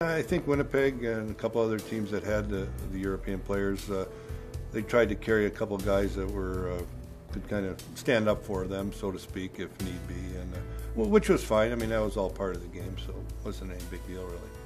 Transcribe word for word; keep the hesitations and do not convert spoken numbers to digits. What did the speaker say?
I think Winnipeg and a couple other teams that had the, the European players, uh, they tried to carry a couple guys that were uh, could kind of stand up for them, so to speak, if need be, and uh, well, which was fine. I mean, that was all part of the game, so it wasn't any big deal really.